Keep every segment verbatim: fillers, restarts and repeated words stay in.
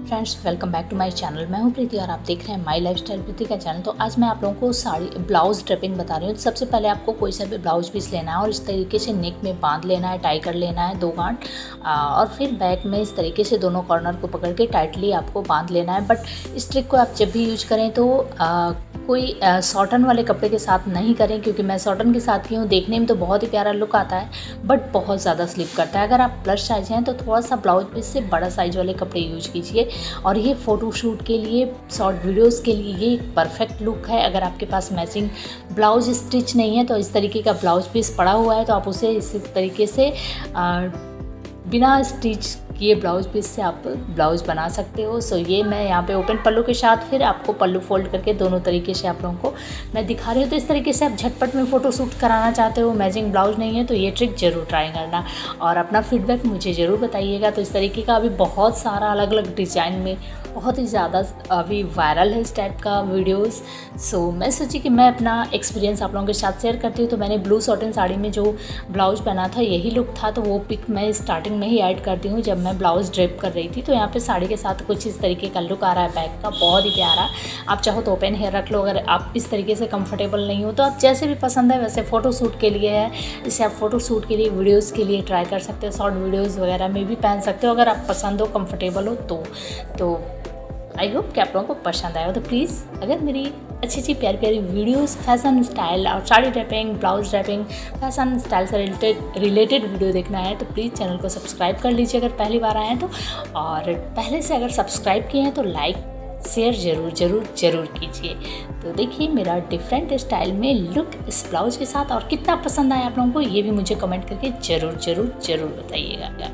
Friends, welcome back to my channel. मैं हूं प्रीति और आप देख रहे हैं माय लाइफस्टाइल प्रीति का चैनल। तो आज मैं आप लोगों को साड़ी ब्लाउज़ ड्रेपिंग बता रही हूँ। तो सबसे पहले आपको कोई सा भी ब्लाउज़ पीस लेना है और इस तरीके से नेक में बांध लेना है, टाई कर लेना है दो गांठ, और फिर बैक में इस तरीके से दोनों कॉर्नर को पकड़ के टाइटली आपको बांध लेना है। बट इस ट्रिक को आप जब भी यूज करें तो आ, कोई सॉटन वाले कपड़े के साथ नहीं करें, क्योंकि मैं सॉटन के साथ की हूँ। देखने में तो बहुत ही प्यारा लुक आता है बट बहुत ज़्यादा स्लिप करता है। अगर आप प्लस साइज हैं तो थोड़ा सा ब्लाउज पीस से बड़ा साइज वाले कपड़े यूज कीजिए। और ये फ़ोटोशूट के लिए, शॉर्ट वीडियोस के लिए ये एक परफेक्ट लुक है। अगर आपके पास मैचिंग ब्लाउज स्टिच नहीं है तो इस तरीके का ब्लाउज पीस पड़ा हुआ है तो आप उसे इस तरीके से आ, बिना स्टिच किए ब्लाउज पीस से आप ब्लाउज बना सकते हो। सो ये मैं यहाँ पे ओपन पल्लू के साथ फिर आपको पल्लू फोल्ड करके दोनों तरीके से आप लोगों को मैं दिखा रही हूँ। तो इस तरीके से आप झटपट में फ़ोटो शूट कराना चाहते हो, मैचिंग ब्लाउज नहीं है तो ये ट्रिक ज़रूर ट्राई करना और अपना फीडबैक मुझे ज़रूर बताइएगा। तो इस तरीके का अभी बहुत सारा अलग अलग डिज़ाइन में बहुत ही ज़्यादा अभी वायरल है इस टाइप का वीडियोस। सो मैं सोची कि मैं अपना एक्सपीरियंस आप लोगों के साथ शेयर करती हूँ। तो मैंने ब्लू सॉटन साड़ी में जो ब्लाउज पहना था यही लुक था, तो वो पिक मैं स्टार्टिंग में ही ऐड करती हूँ जब मैं ब्लाउज ड्रेप कर रही थी। तो यहाँ पे साड़ी के साथ कुछ इस तरीके का लुक आ रहा है बैक का, बहुत ही प्यारा। आप चाहो तो ओपन हेयर रख लो, अगर आप इस तरीके से कंफर्टेबल नहीं हो तो आप जैसे भी पसंद है वैसे फ़ोटो शूट के लिए है, इसे आप फ़ोटो शूट के लिए, वीडियोज़ के लिए ट्राई कर सकते हो। शॉर्ट वीडियोज़ वगैरह में भी पहन सकते हो अगर आप पसंद हो, कंफर्टेबल हो तो तो आई होप कि आप लोगों को पसंद आएगा। तो प्लीज़ अगर मेरी अच्छी अच्छी प्यारी प्यारी वीडियोस, फैशन स्टाइल और sari draping, blouse draping, fashion style से रिलेटेड रिलेटेड वीडियो देखना है तो प्लीज़ चैनल को सब्सक्राइब कर लीजिए अगर पहली बार आए हैं तो। और पहले से अगर सब्सक्राइब किए हैं तो लाइक शेयर ज़रूर ज़रूर ज़रूर कीजिए। तो देखिए मेरा डिफरेंट स्टाइल में लुक इस ब्लाउज के साथ, और कितना पसंद आया आप लोगों को ये भी मुझे कमेंट करके ज़रूर ज़रूर ज़रूर बताइएगा।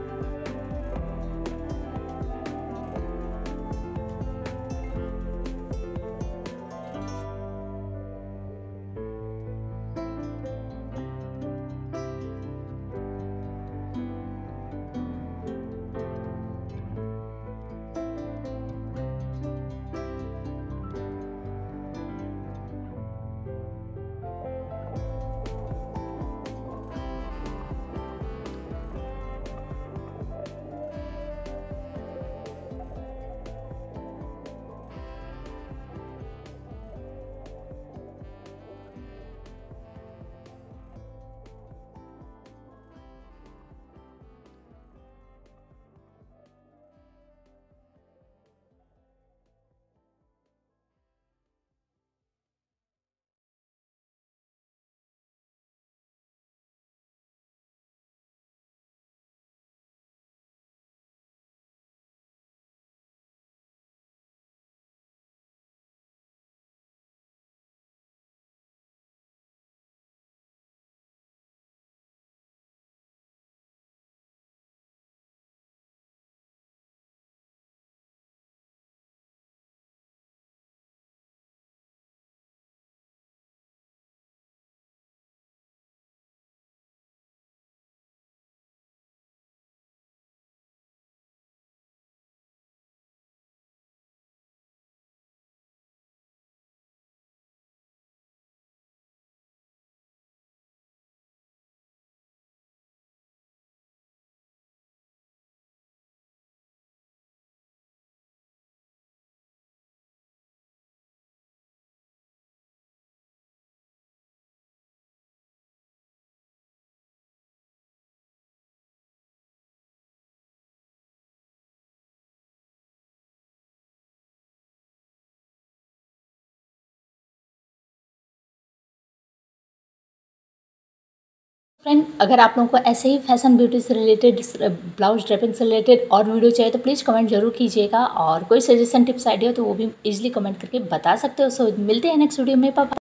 फ्रेंड, अगर आप लोगों को ऐसे ही फैशन ब्यूटी से रिलेटेड, ब्लाउज ड्रेपिंग से रिलेटेड और वीडियो चाहिए तो प्लीज़ कमेंट जरूर कीजिएगा। और कोई सजेशन, टिप्स, आइडिया तो वो भी इजीली कमेंट करके बता सकते हो। सो मिलते हैं नेक्स्ट वीडियो में। पापा।